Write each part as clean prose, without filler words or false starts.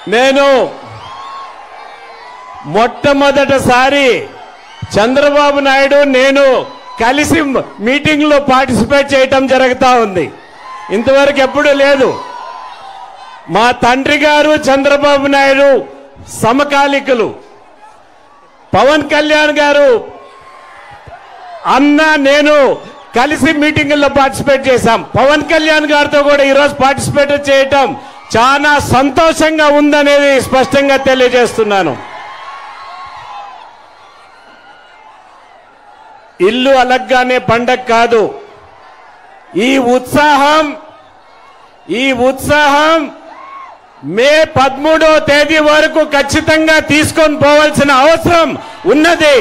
నేను మొట్టమొదటిసారి చంద్రబాబు నాయుడు నేను కలిసి మీటింగ్ లో పార్టిసిపేట్ చేయటం జరుగుతా ఉంది. ఇంతవరకు ఎప్పుడూ లేదు. మా తండ్రి గారు చంద్రబాబు నాయుడు సమకాలికులు. పవన్ కళ్యాణ్ గారు అన్న నేను కలిసి మీటింగుల్లో పార్టిసిపేట్ చేశాం. పవన్ కళ్యాణ్ గారితో కూడా ఈరోజు పార్టిసిపేట్ చేయటం చాలా సంతోషంగా ఉందనేది స్పష్టంగా తెలియజేస్తున్నాను. ఇల్లు అలగ్గానే పండగ కాదు. ఈ ఉత్సాహం మే 13వ తేదీ వరకు ఖచ్చితంగా తీసుకొని పోవాల్సిన అవసరం ఉన్నది.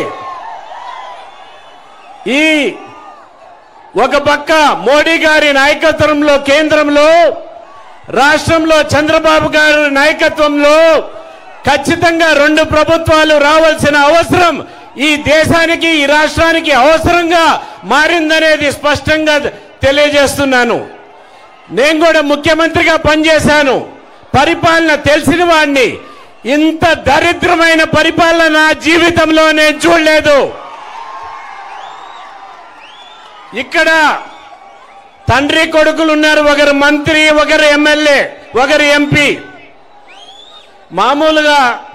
ఈ ఒక పక్క మోడీ గారి నాయకత్వంలో కేంద్రంలో, రాష్ట్రంలో చంద్రబాబు గారి నాయకత్వంలో ఖచ్చితంగా 2 ప్రభుత్వాలు రావాల్సిన అవసరం ఈ దేశానికి ఈ రాష్ట్రానికి అవసరంగా మారిందనేది స్పష్టంగా తెలియజేస్తున్నాను. నేను కూడా ముఖ్యమంత్రిగా పనిచేశాను. పరిపాలన తెలిసిన వాడిని. ఇంత దరిద్రమైన పరిపాలన నా జీవితంలో నేను చూడలేదు. ఇక్కడ తండ్రి కొడుకులు ఉన్నారు. ఒకరు మంత్రి, ఒకరు ఎమ్మెల్యే, ఒకరు ఎంపీ. మామూలుగా